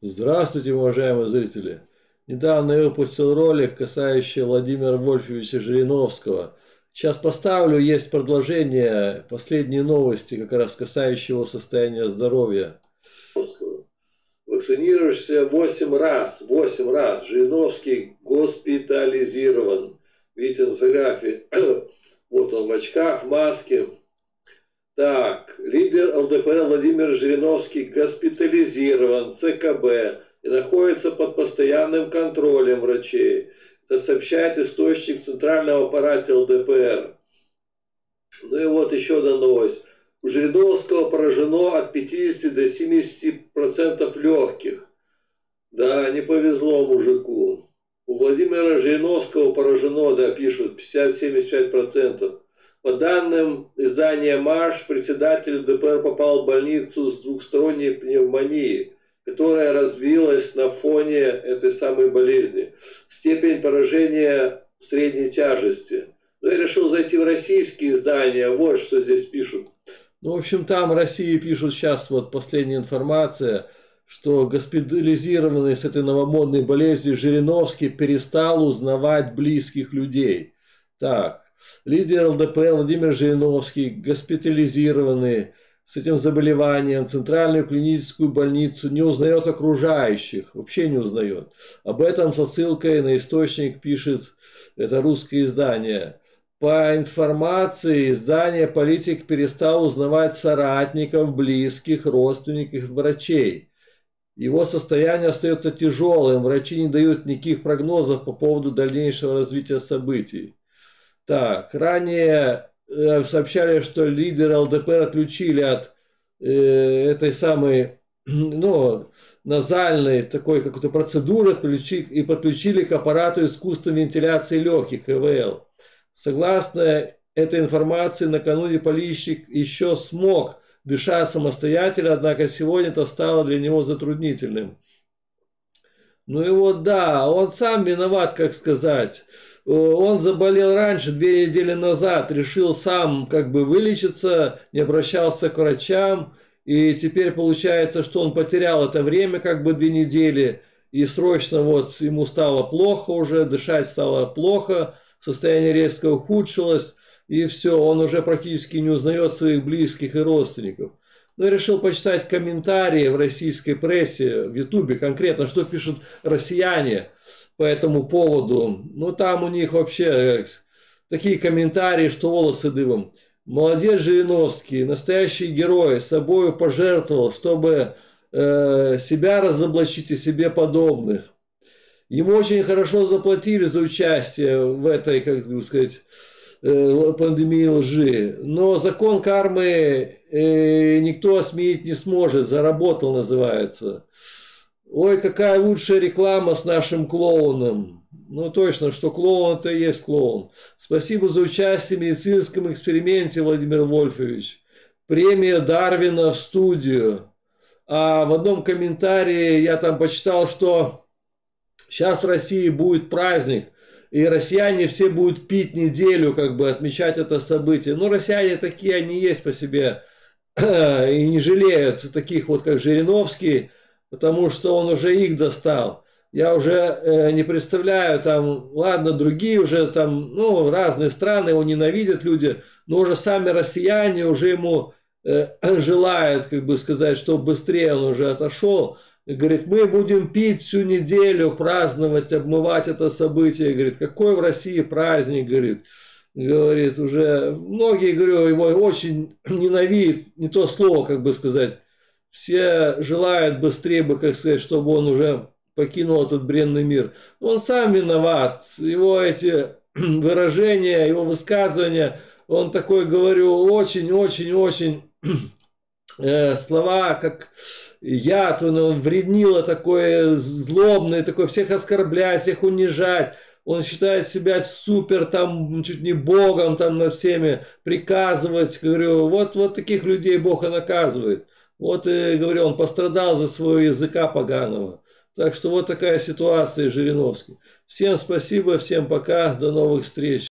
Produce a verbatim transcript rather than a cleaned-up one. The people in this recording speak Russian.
Здравствуйте, уважаемые зрители! Недавно я выпустил ролик, касающийся Владимира Вольфовича Жириновского. Сейчас поставлю, есть продолжение, последние новости, как раз касающие его состояния здоровья. Вакцинировавшийся восемь раз, восемь раз, Жириновский госпитализирован. Видите на фотографии, вот он в очках, в маске. Так, лидер ЛДПР Владимир Жириновский госпитализирован в ЦКБ и находится под постоянным контролем врачей. Это сообщает источник в центрального аппарата ЛДПР. Ну и вот еще одна новость. У Жириновского поражено от пятидесяти до семидесяти процентов легких. Да, не повезло мужику. У Владимира Жириновского поражено, да, пишут, пятьдесят-семьдесят пять процентов. По данным издания «Марш», председатель ЛДПР попал в больницу с двухсторонней пневмонией, которая развилась на фоне этой самой болезни. Степень поражения средней тяжести. Но я решил зайти в российские издания. Вот что здесь пишут. Ну, в общем, там в России пишут сейчас, вот последняя информация, что госпитализированный с этой новомодной болезнью Жириновский перестал узнавать близких людей. Так, лидер ЛДПР Владимир Жириновский, госпитализированный с этим заболеванием, в центральную клиническую больницу, не узнает окружающих, вообще не узнает. Об этом со ссылкой на источник пишет это русское издание. По информации издания, политик перестал узнавать соратников, близких, родственников, врачей. Его состояние остается тяжелым, врачи не дают никаких прогнозов по поводу дальнейшего развития событий. Так, ранее э, сообщали, что лидера ЛДПР отключили от э, этой самой, ну, назальной такой какой-то процедуры и подключили к аппарату искусственной вентиляции легких, ИВЛ. Согласно этой информации, накануне политик еще смог дышать самостоятельно, однако сегодня это стало для него затруднительным. Ну и вот да, он сам виноват, как сказать. Он заболел раньше, две недели назад, решил сам как бы вылечиться, не обращался к врачам. И теперь получается, что он потерял это время, как бы две недели. И срочно вот ему стало плохо уже, дышать стало плохо, состояние резко ухудшилось. И все, он уже практически не узнает своих близких и родственников. Но я решил почитать комментарии в российской прессе, в Ютубе конкретно, что пишут россияне по этому поводу. Ну, там у них вообще такие комментарии, что волосы дыбом. Молодец Жириновский, настоящий герой, собою пожертвовал, чтобы э, себя разоблачить и себе подобных. Ему очень хорошо заплатили за участие в этой, как бы сказать, э, пандемии лжи. Но закон кармы э, никто осмеять не сможет, заработал называется. Ой, какая лучшая реклама с нашим клоуном. Ну точно, что клоун это и есть клоун. Спасибо за участие в медицинском эксперименте, Владимир Вольфович. Премия Дарвина в студию. А в одном комментарии я там почитал, что сейчас в России будет праздник. И россияне все будут пить неделю, как бы отмечать это событие. Ну, россияне такие, они есть по себе. И не жалеют таких вот, как Жириновский. Потому что он уже их достал. Я уже э, не представляю, там, ладно, другие уже там, ну, разные страны его ненавидят люди, но уже сами россияне уже ему э, желают, как бы сказать, чтобы быстрее он уже отошел. И говорит, мы будем пить всю неделю, праздновать, обмывать это событие. И говорит, какой в России праздник, говорит. Говорит, уже многие, говорю, его очень ненавидят, не то слово, как бы сказать. Все желают быстрее бы, как сказать, чтобы он уже покинул этот бренный мир. Но он сам виноват. Его эти выражения, его высказывания, он такой, говорю, очень-очень-очень э, слова, как яд, он, он вреднило такое злобное, такое всех оскорблять, всех унижать. Он считает себя супер, там, чуть не богом, там, над всеми приказывать. Говорю, вот, вот таких людей Бог и наказывает. Вот, и говорю, он пострадал за своего языка поганого. Так что вот такая ситуация, Жириновский. Всем спасибо, всем пока, до новых встреч.